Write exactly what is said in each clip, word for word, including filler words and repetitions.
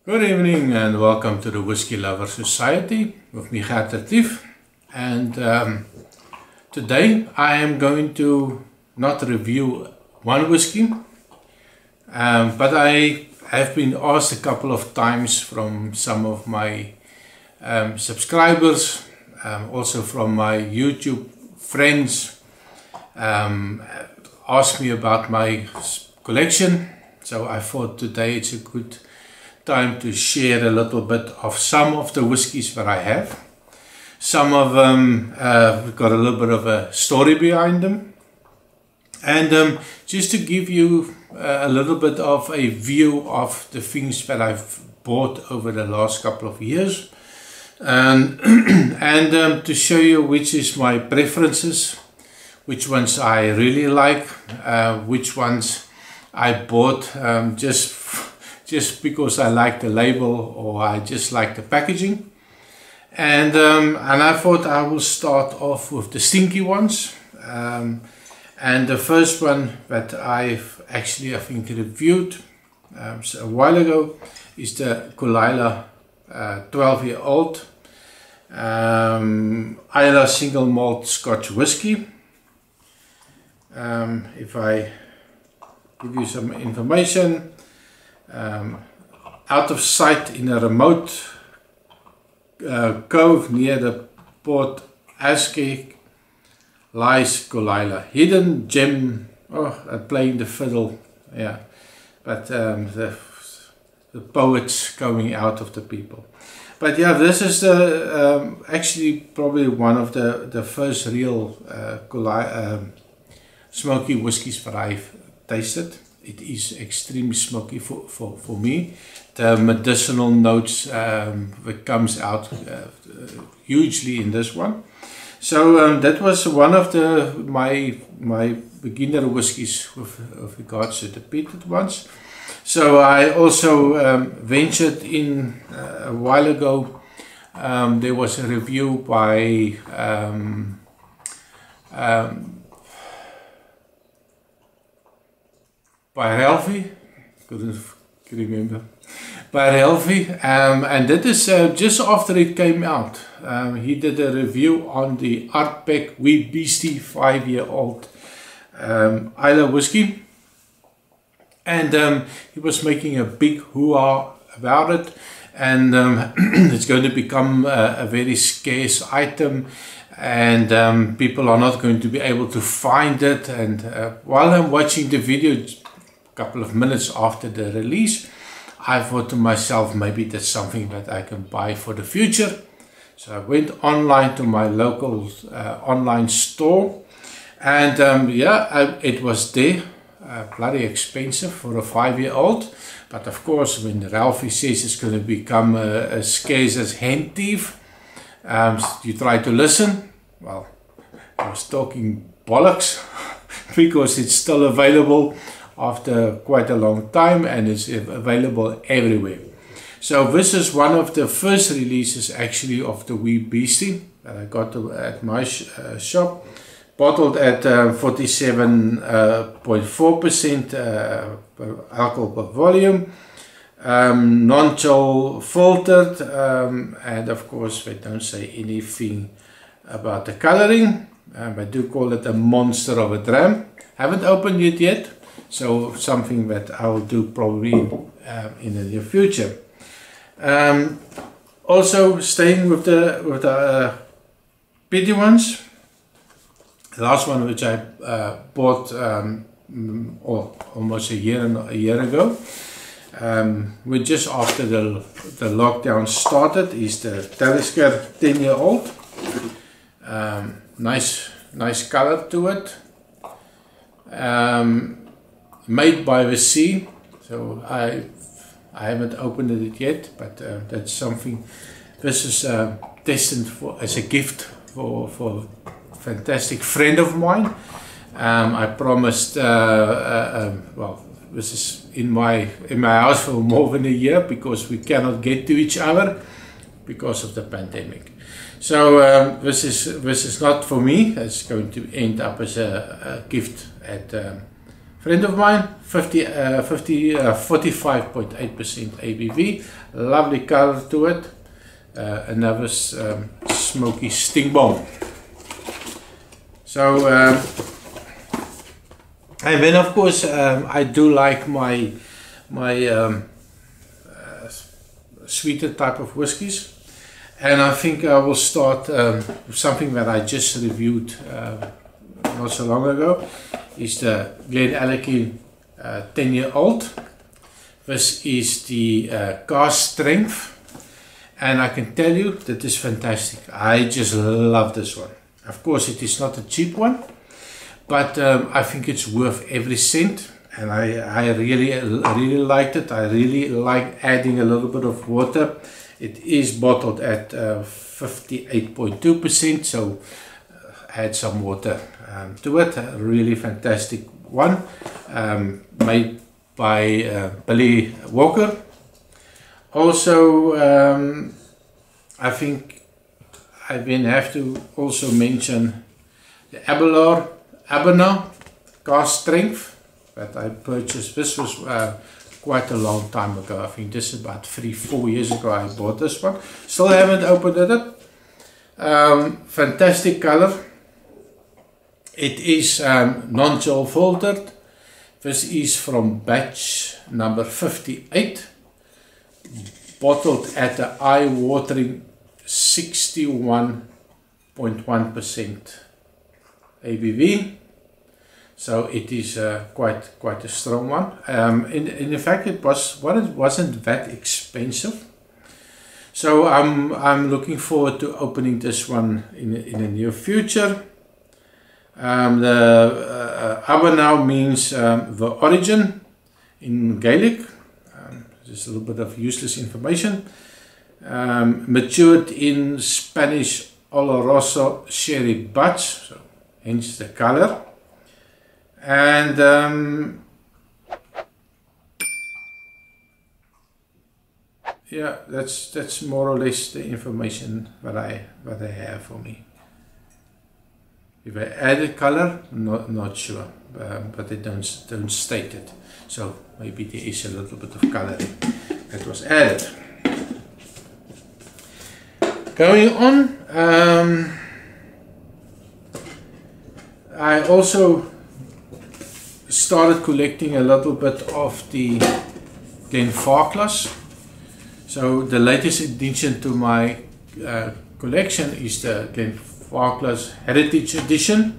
Good evening and welcome to the Whiskey Lover Society with me, Gert Retief. And um, today I am going to not review one whiskey, um, but I have been asked a couple of times from some of my um, subscribers, um, also from my YouTube friends, um, asked me about my collection. So I thought today it's a good time to share a little bit of some of the whiskies that I have. Some of them uh, got a little bit of a story behind them, and um, just to give you uh, a little bit of a view of the things that I've bought over the last couple of years, and, and um, to show you which is my preferences, which ones I really like, uh, which ones I bought um, just just because I like the label or I just like the packaging. And um, and I thought I will start off with the stinky ones. Um, and the first one that I've actually, I think, reviewed um, so a while ago is the Kolaila uh, twelve year old um, Islay single malt Scotch whiskey. Um, if I give you some information, Um, out of sight in a remote uh, cove near the Port Aske lies Kolaila, hidden gem. Oh, I'm playing the fiddle, yeah, but um, the, the poets coming out of the people. But yeah, this is the um, actually probably one of the the first real uh, Kolaila um, smoky whiskies that I've tasted. It is extremely smoky for, for, for me. The medicinal notes um, that comes out uh, hugely in this one. So um, that was one of the my my beginner whiskies with, with regards to the peated ones. So I also um, ventured in uh, a while ago. Um, there was a review by um, um, by Ralphie, couldn't remember, by Ralphie, um, and that is uh, just after it came out. Um, he did a review on the Ardbeg Wee Beastie five year old um, Islay whiskey, and um, he was making a big hoo-ha about it, and um, it's going to become a, a very scarce item, and um, people are not going to be able to find it. And uh, while I'm watching the video, couple of minutes after the release, I thought to myself, maybe that's something that I can buy for the future. So I went online to my local uh, online store, and um, yeah, I, it was there. Uh, bloody expensive for a five year old, but of course when Ralphie says it's going to become uh, as scarce as hen thief, um, you try to listen. Well, I was talking bollocks because it's still available after quite a long time, and it's available everywhere. So this is one of the first releases actually of the Wee Beastie that I got to, at my sh uh, shop, bottled at forty-seven point four percent uh, alcohol per volume, um, non-chill filtered, um, and of course they don't say anything about the coloring. Um, I do call it a monster of a dram. Haven't opened it yet. So something that I will do probably uh, in the near future. Um, also staying with the with the uh, peaty ones. The last one which I uh, bought um, oh, almost a year a year ago, um, we just after the the lockdown started, is the Talisker ten year old. Um, nice nice color to it. Um, Made by the sea, so I I haven't opened it yet, but uh, that's something. This is uh, destined for as a gift for for a fantastic friend of mine. Um, I promised. Uh, uh, um, well, this is in my in my house for more than a year because we cannot get to each other because of the pandemic. So um, this is this is not for me. It's going to end up as a, a gift at. Um, friend of mine, fifty, uh, fifty, uh, forty-five point eight percent A B V, lovely color to it, uh, another um, smoky sting bomb. So, um, and then of course um, I do like my my um, uh, sweeter type of whiskies, and I think I will start um, with something that I just reviewed uh, not so long ago. Is the Glenallachie uh, ten year old. This is the uh, cask strength, and I can tell you that is fantastic. I just love this one. Of course it is not a cheap one, but um, I think it's worth every cent, and I, I really really liked it. I really like adding a little bit of water. It is bottled at uh, fifty-eight point two percent, so uh, add some water um, to it. A really fantastic one, um, made by uh, Billy Walker. Also, um, I think I then have to also mention the Abelard Abena cask strength that I purchased. This was uh, quite a long time ago. I think this is about three, four years ago I bought this one. Still haven't opened it up. Um, fantastic color. It is um, non-chill filtered. This is from batch number fifty-eight. Bottled at the eye-watering sixty-one point one percent A B V, so it is uh, quite quite a strong one. Um, in, in fact, it was well, it wasn't that expensive, so I'm I'm looking forward to opening this one in in the near future. Um, the uh, Abena means um, the origin in Gaelic. Um, just a little bit of useless information. Um, matured in Spanish Oloroso sherry butts, so hence the color. And um, yeah, that's that's more or less the information that I that they have for me. If I added color, not not sure, um, but they don't don't state it. So maybe there is a little bit of coloring that was added. Going on, um, I also started collecting a little bit of the Glenfarclas. So the latest addition to my uh, collection is the Glenfarclas Heritage Edition.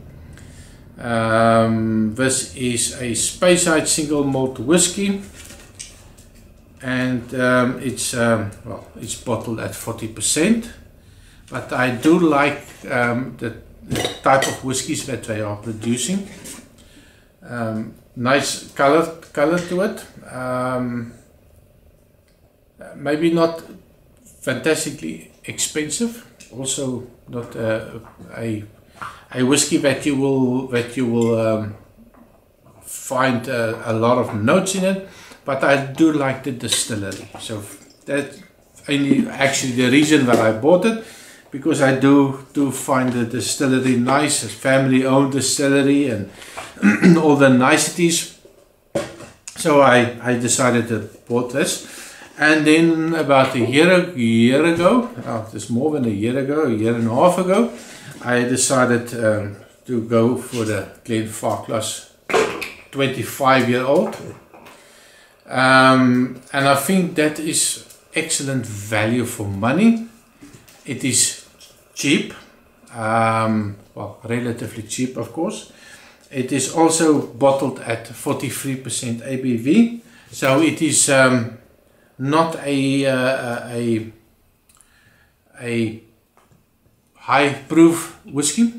Um, this is a Speyside single malt whiskey, and um, it's um, well, it's bottled at forty percent. But I do like um, the, the type of whiskies that they are producing. Um, nice color, color to it. Um, maybe not fantastically expensive. Also not uh, a a whiskey that you will that you will um, find uh, a lot of notes in it. But I do like the distillery. So that's only actually the reason that I bought it. Because I do do find the distillery nice, it's family-owned distillery, and all the niceties. So I I decided to bought this, and then about a year a year ago, oh, it's more than a year ago, a year and a half ago, I decided um, to go for the Glenfarclas twenty-five year old, um, and I think that is excellent value for money. It is cheap, um, well, relatively cheap, of course. It is also bottled at forty-three percent A B V, so it is um, not a, uh, a a high proof whiskey.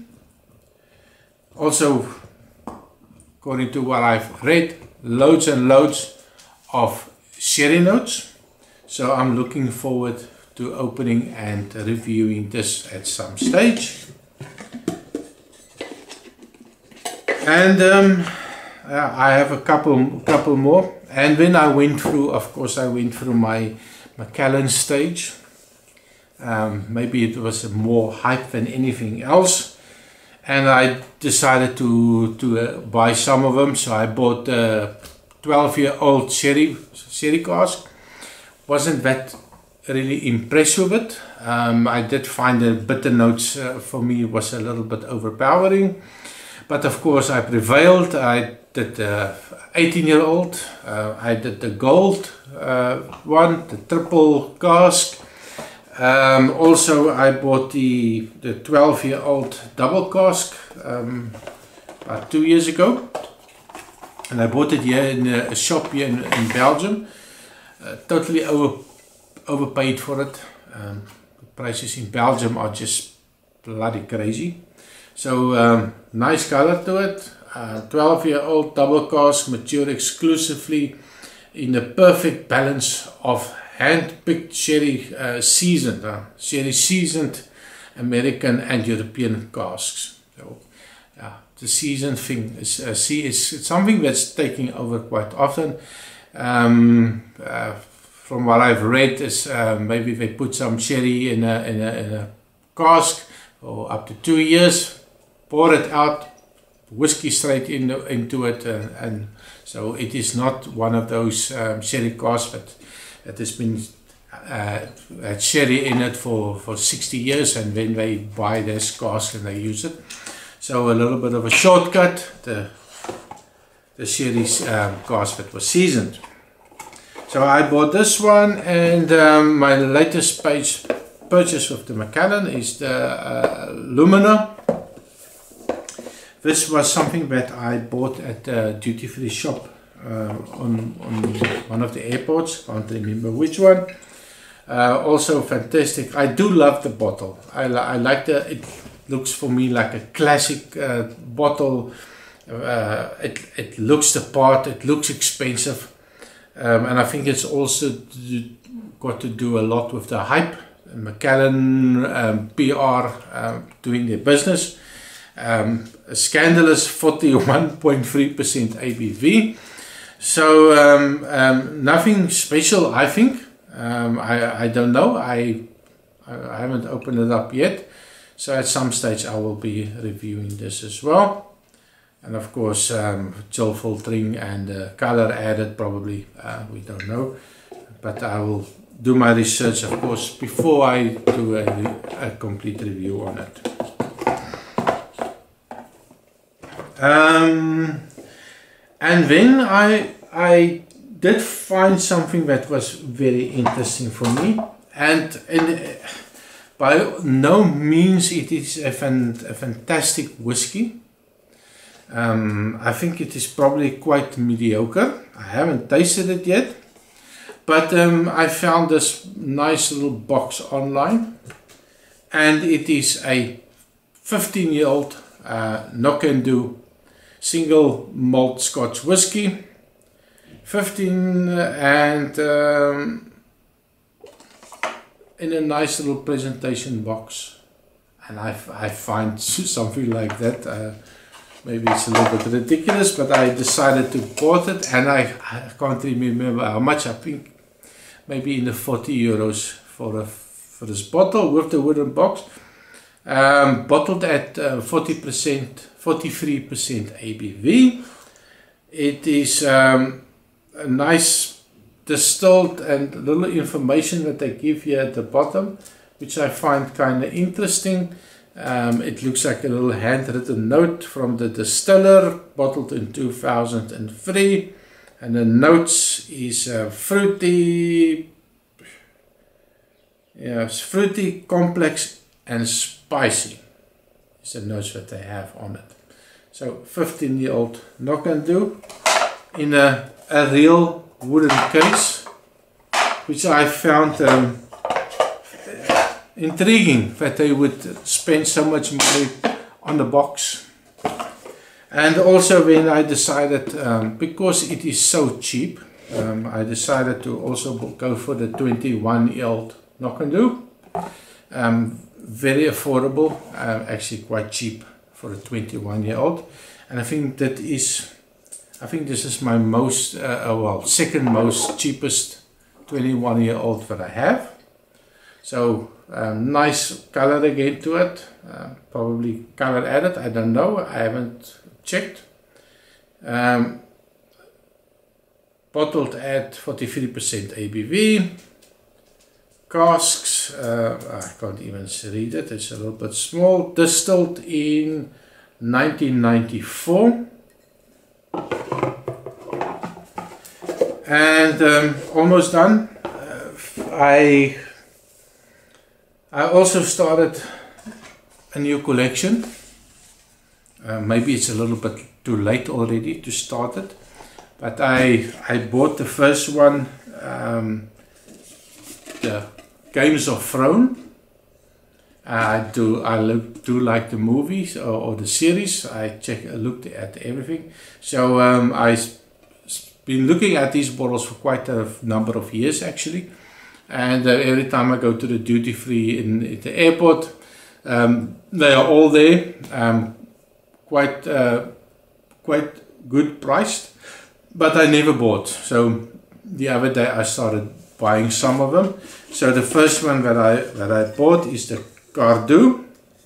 Also, according to what I've read, loads and loads of sherry notes. So I'm looking forward to opening and reviewing this at some stage. And um, I have a couple couple more, and then I went through, of course I went through my Macallan stage. Um, maybe it was more hype than anything else, and I decided to to uh, buy some of them. So I bought a twelve year old sherry sherry cask. Wasn't that really impressed with it. Um, I did find the bitter notes uh, for me was a little bit overpowering, but of course I prevailed. I did the eighteen year old, uh, I did the gold uh, one, the triple cask. Um, also I bought the the twelve year old double cask um, about two years ago, and I bought it here in a shop here in, in Belgium. Uh, totally over overpaid for it. Um, the prices in Belgium are just bloody crazy. So um, nice color to it. Uh, twelve year old double cask, matured exclusively in the perfect balance of hand-picked sherry uh, seasoned, uh, sherry seasoned American and European casks. So yeah, the seasoned thing is uh, see is something that's taking over quite often. Um, uh, from what I've read is uh, maybe they put some sherry in a, in, a, in a cask for up to two years, pour it out, whiskey straight in the, into it, uh, and so it is not one of those um, sherry casks that, that has been uh, had sherry in it for, for sixty years, and then they buy this cask and they use it. So a little bit of a shortcut, the, the sherry um, cask that was seasoned. So I bought this one, and um, my latest page purchase with the Macallan is the uh, Lumina. This was something that I bought at a duty-free shop uh, on, on one of the airports, can't remember which one. Uh, also fantastic. I do love the bottle. I, li I like the, it looks for me like a classic uh, bottle. Uh, it, it looks the part, it looks expensive. Um, and I think it's also got to do a lot with the hype. Macallan um, P R um, doing their business. Um, a scandalous forty-one point three percent A B V. So um, um, nothing special, I think. Um, I, I don't know. I, I haven't opened it up yet. So at some stage I will be reviewing this as well. And of course, um, chill filtering and uh, color added probably, uh, we don't know. But I will do my research, of course, before I do a, a complete review on it. Um, and then I, I did find something that was very interesting for me. And, and by no means it is a, fan, a fantastic whiskey. Um, I think it is probably quite mediocre. I haven't tasted it yet, but um, I found this nice little box online, and it is a fifteen year old uh, Knock'n'Do single malt Scotch whiskey, fifteen, and um, in a nice little presentation box. And I, I find something like that. Uh, Maybe it's a little bit ridiculous, but I decided to bought it, and I, I can't remember how much. I think maybe in the forty euros for a, for this bottle with the wooden box. Um, bottled at uh, forty percent, forty-three percent A B V. It is um, a nice distilled and little information that they give here at the bottom, which I find kind of interesting. Um, it looks like a little handwritten note from the distiller, bottled in two thousand three, and the notes is uh, fruity, yes, fruity, complex and spicy. It's the notes that they have on it. So fifteen year old Knock'n'Do in a, a real wooden case, which I found um, intriguing that they would spend so much money on the box. And also when I decided, um, because it is so cheap, um, I decided to also go for the twenty-one year old Knock'n'Do. Um, very affordable, uh, actually quite cheap for a twenty-one year old. And I think that is, I think this is my most, uh, well, second most cheapest twenty-one year old that I have. So um, nice color again to it, uh, probably color added, I don't know, I haven't checked. Um, bottled at forty-three percent A B V. Casks, uh, I can't even read it, it's a little bit small. Distilled in nineteen ninety-four. And um, almost done. Uh, I I also started a new collection. Uh, maybe it's a little bit too late already to start it, but I I bought the first one, um, the Games of Thrones. I do I look, do like the movies or, or the series. I check looked at everything. So um, I've been looking at these bottles for quite a number of years actually. And uh, every time I go to the duty free in, in the airport, um, they are all there, um, quite uh, quite good priced, but I never bought. So the other day I started buying some of them. So the first one that I that I bought is the Cardhu.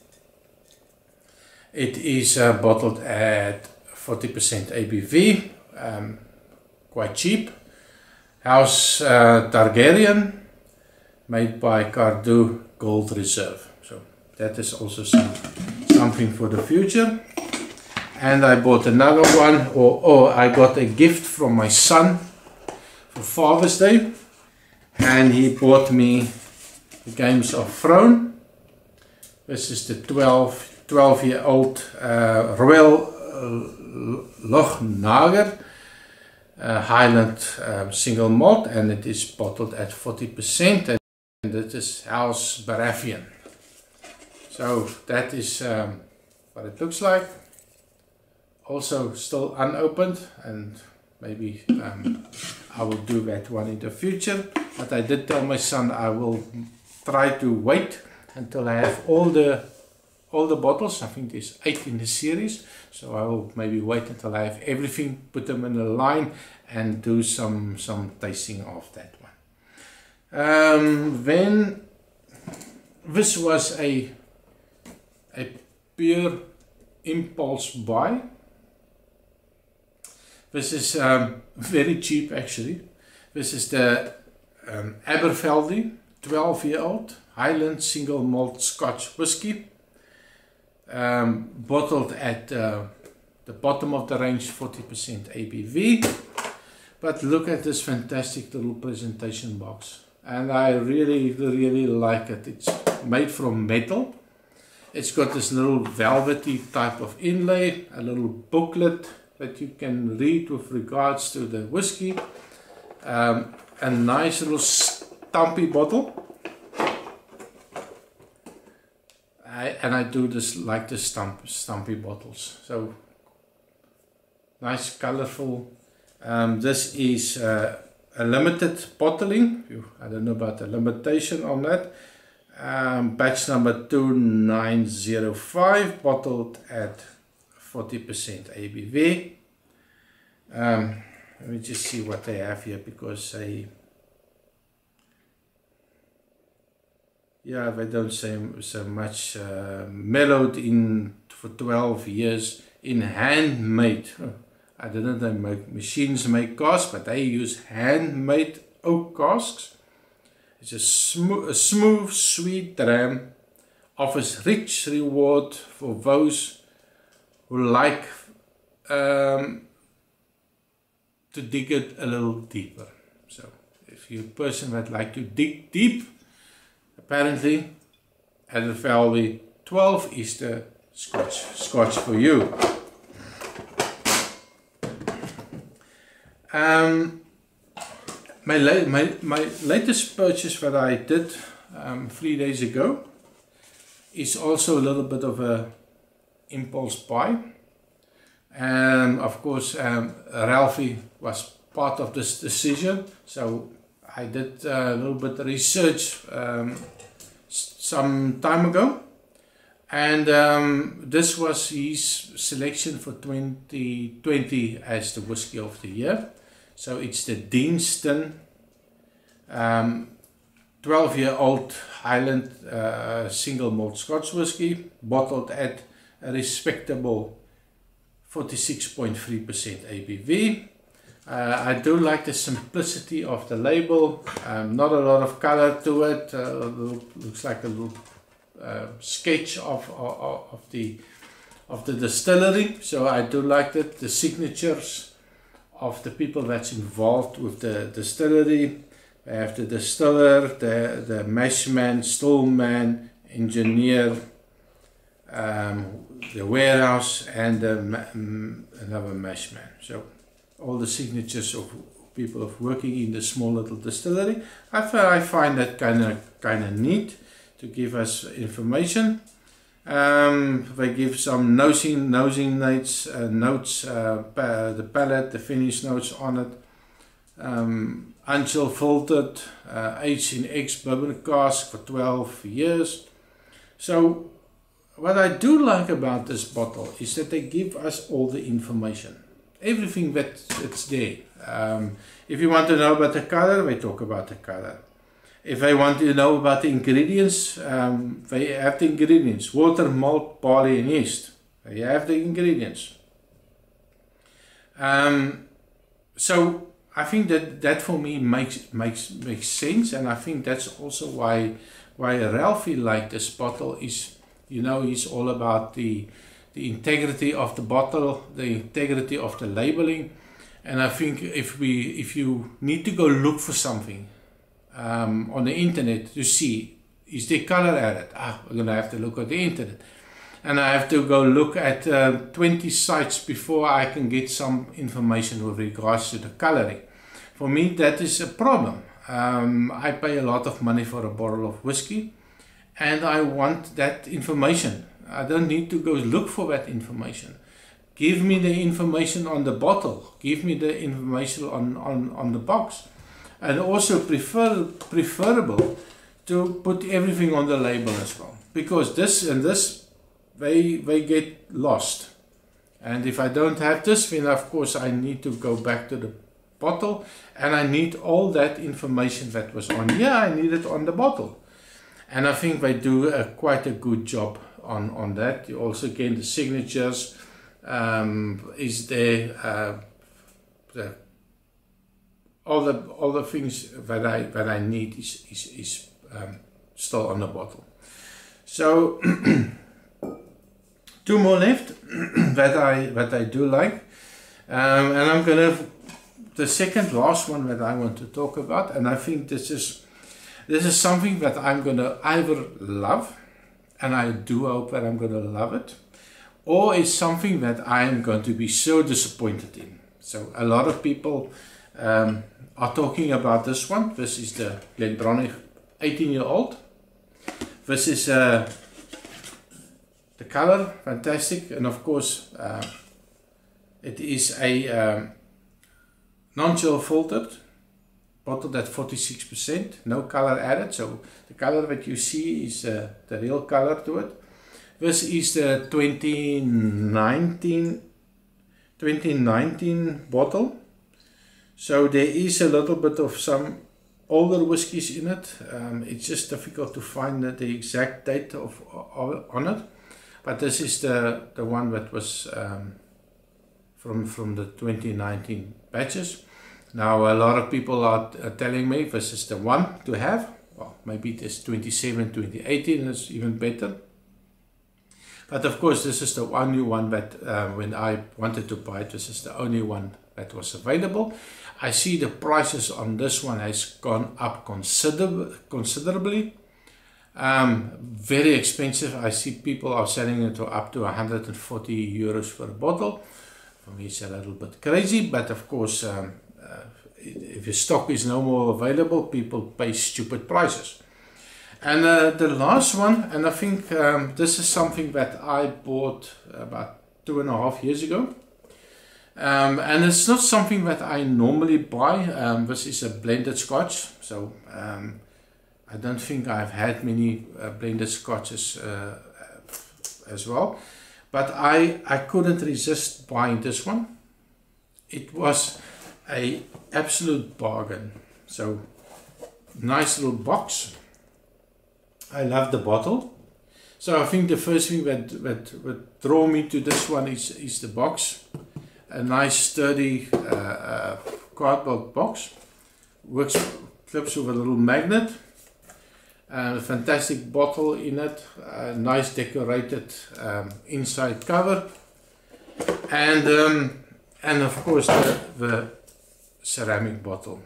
It is uh, bottled at forty percent A B V, um, quite cheap. House uh, Targaryen, made by Cardhu Gold Reserve. So that is also some, something for the future. And I bought another one, or, or I got a gift from my son for Father's Day. And he bought me the Games of Thrones. This is the twelve year old uh, Royal uh, Lochnagar uh, Highland um, single malt, and it is bottled at forty percent. And it is House Baratheon. So that is um, what it looks like. Also still unopened, and maybe um, I will do that one in the future. But I did tell my son I will try to wait until I have all the all the bottles. I think there's eight in the series, so I will maybe wait until I have everything, put them in a line, and do some some tasting of that one. Um, then this was a a pure impulse buy. This is um, very cheap actually. This is the um, Aberfeldy twelve year old Highland single malt Scotch whiskey, um, bottled at uh, the bottom of the range, forty percent A B V. But look at this fantastic little presentation box, and I really really like it. It's made from metal. It's got this little velvety type of inlay, a little booklet that you can read with regards to the whiskey, um, a nice little stumpy bottle. I, and I do this like the stump, stumpy bottles. So nice, colorful. Um, this is uh, a limited bottling. I don't know about the limitation on that. Um, batch number two nine zero five, bottled at forty percent A B V. Um, let me just see what they have here, because they, yeah, they don't say so much. Uh, mellowed in for twelve years in handmade. I don't know, they make machines make casks, but they use handmade oak casks. It's a, smo a smooth, sweet dram, offers rich reward for those who like um, to dig it a little deeper. So if you're a person that like to dig deep, apparently Aberfeldy twelve is the Scotch, Scotch for you. Um, my, la my, my latest purchase that I did um, three days ago is also a little bit of a impulse buy. And of course um, Ralphie was part of this decision, so I did a little bit of research um, some time ago, and um, this was his selection for twenty twenty as the whiskey of the year. So it's the Deanston um, twelve year old Highland uh, single malt Scotch whisky, bottled at a respectable forty-six point three percent A B V. Uh, I do like the simplicity of the label, um, not a lot of color to it, uh, looks like a little uh, sketch of, of, of, the, of the distillery, so I do like it. The signatures of the people that's involved with the distillery. We have the distiller, the, the mashman, stillman, engineer, um, the warehouse, and the ma another mashman. So all the signatures of people of working in the small little distillery. I, I find that kind of kind of neat to give us information. Um, they give some nosing, nosing notes, uh, notes uh, pa the palate, the finish notes on it. Um, unchill filtered, uh, aged in ex-bourbon cask for twelve years. So what I do like about this bottle is that they give us all the information. Everything that it's there. Um, if you want to know about the color, we talk about the color. If I want to know about the ingredients, um, they have the ingredients. Water, malt, barley and yeast. They have the ingredients. Um, so I think that that for me makes makes makes sense, and I think that's also why why Ralphie liked this bottle. Is, you know, he's all about the the integrity of the bottle, the integrity of the labeling, and I think if we if you need to go look for something um, on the internet to see, is there color added? Ah, we're gonna have to look at the internet, and I have to go look at uh, twenty sites before I can get some information with regards to the coloring. For me, that is a problem. Um, I pay a lot of money for a bottle of whiskey, and I want that information. I don't need to go look for that information. Give me the information on the bottle. Give me the information on, on, on the box. And also prefer, preferable to put everything on the label as well. Because this and this, they, they get lost. And if I don't have this, then of course I need to go back to the bottle. And I need all that information that was on here. I need it on the bottle. And I think they do a, quite a good job on, on that. You also get the signatures, um, is there, uh, the, all the all the things that I that I need is is, is um, still on the bottle. So two more left that I that I do like, um, and I'm gonna the second last one that I want to talk about, and I think this is this is something that I'm gonna either love, and I do hope that I'm going to love it, or it's something that I'm going to be so disappointed in. So a lot of people um, are talking about this one. This is the GlenDronach eighteen year old. This is uh, the color, fantastic, and of course uh, it is a um, non-chill filtered, bottled at forty-six percent, no color added, so the color that you see is uh, the real color to it. This is the twenty nineteen bottle, so there is a little bit of some older whiskies in it. Um, it's just difficult to find the, the exact date of, of on it, but this is the, the one that was um, from, from the twenty nineteen batches. Now a lot of people are, are telling me this is the one to have. Well, maybe this twenty seventeen, twenty eighteen is even better. But of course this is the only one that uh, when I wanted to buy it, this is the only one that was available. I see the prices on this one has gone up consider considerably. Um, very expensive. I see people are selling it to up to one hundred forty euros for a bottle. For me it's a little bit crazy, but of course um, Uh, if your stock is no more available, people pay stupid prices. And uh, the last one, and I think um, this is something that I bought about two and a half years ago, um, and it's not something that I normally buy. Um, this is a blended Scotch, so um, I don't think I've had many uh, blended Scotches uh, as well, but I, I couldn't resist buying this one. It was a absolute bargain. So nice little box. I love the bottle. So I think the first thing that, that, that draw me to this one is, is the box. A nice sturdy uh, uh, cardboard box. Works, clips with a little magnet. And a fantastic bottle in it. A nice decorated um, inside cover. And, um, and of course the, the ceramic bottle.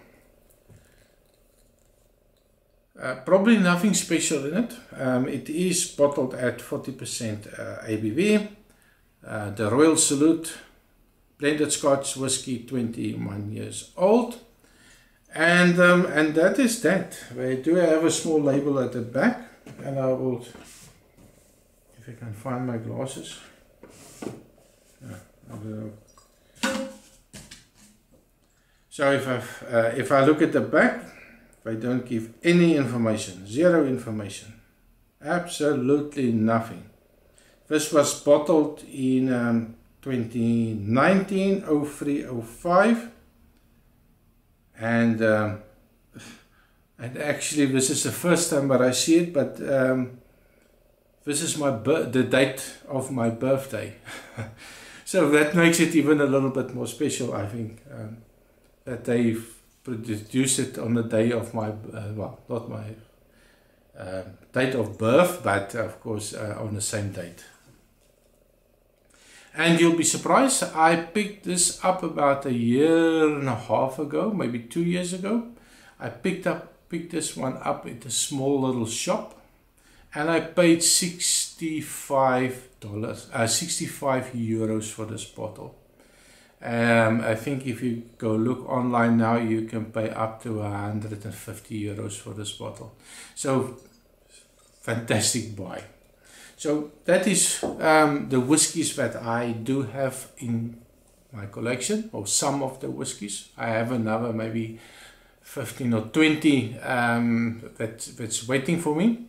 Uh, probably nothing special in it. Um, it is bottled at forty percent uh, A B V. Uh, the Royal Salute blended Scotch whiskey, twenty-one years old. And, um, and that is that. We do have a small label at the back. And I will, if I can find my glasses. Yeah, I don't know. So if I, uh, if I look at the back, they don't give any information, zero information, absolutely nothing. This was bottled in um, twenty nineteen, oh three oh five, and um, and actually this is the first time that I see it, but um, this is my the date of my birthday. So that makes it even a little bit more special, I think, um, that they've produce it on the day of my, uh, well, not my uh, date of birth, but of course uh, on the same date. And you'll be surprised, I picked this up about a year and a half ago, maybe two years ago. I picked up picked this one up at a small little shop, and I paid sixty-five dollars, uh, sixty-five euros for this bottle. Um, I think if you go look online now, you can pay up to one hundred fifty euros for this bottle. So, fantastic buy. So, that is um, the whiskies that I do have in my collection, or some of the whiskies. I have another maybe fifteen or twenty um, that, that's waiting for me.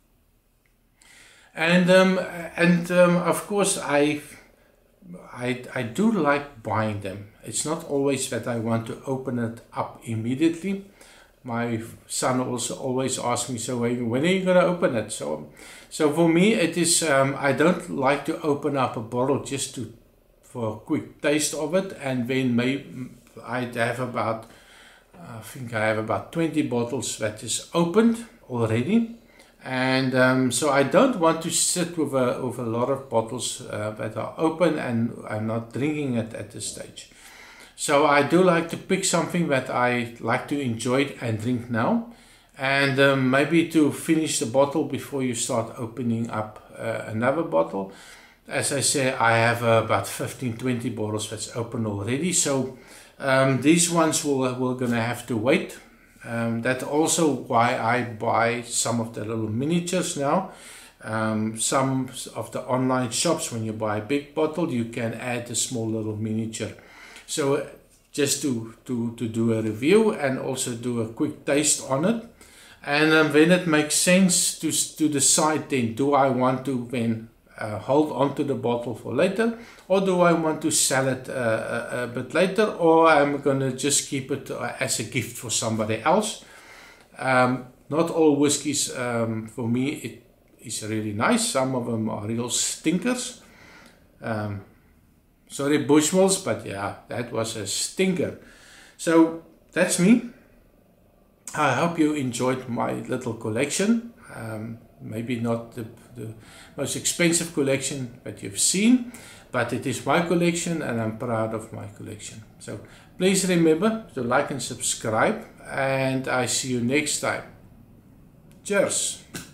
And, um, and um, of course, I I, I do like buying them. It's not always that I want to open it up immediately. My son also always asks me, so when are you going to open it? So, so for me, it is, um, I don't like to open up a bottle just to for a quick taste of it. And then maybe I have about, I think I have about twenty bottles that is opened already. And um, so I don't want to sit with a, with a lot of bottles uh, that are open and I'm not drinking it at this stage. So I do like to pick something that I like to enjoy and drink now. And um, maybe to finish the bottle before you start opening up uh, another bottle. As I say, I have uh, about fifteen, twenty bottles that's open already. So um, these ones will, will gonna have to wait. Um, that's also why I buy some of the little miniatures now. Um, some of the online shops, when you buy a big bottle, you can add a small little miniature. So just to, to, to do a review and also do a quick taste on it. And um, then it makes sense to, to decide then, do I want to then uh, hold on to the bottle for later, or do I want to sell it uh, a, a bit later, or I'm going to just keep it uh, as a gift for somebody else. Um, not all whiskies, um, for me, it is really nice. Some of them are real stinkers. Um, sorry, Bushmills, but yeah, that was a stinker. So that's me. I hope you enjoyed my little collection. Um, maybe not the, the most expensive collection that you've seen, but it is my collection and I'm proud of my collection. So please remember to like and subscribe, and I see you next time. Cheers!